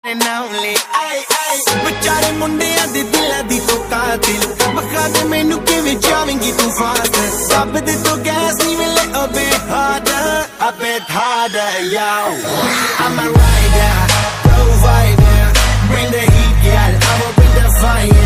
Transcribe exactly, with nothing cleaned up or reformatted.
and only ay ay ਵਿਚਾਰੇ ਮੁੰਡਿਆਂ ਦੇ ਦਿਲਾਂ ਦੀ ਤੋ ਕਾਤਿਲ ਮਖਾ ਦੇ ਮੈਨੂੰ ਕਿਵੇਂ ਜਾਵੇਂਗੀ ਤੂੰ ਫਾਸਟ ਸਭ ਦੇ ਤੋਂ ਗੈਸ ਨਹੀਂ ਮਿਲੇ a bit harder a bit harder yo I'm a rider provider bring the heat girl I will bring the fire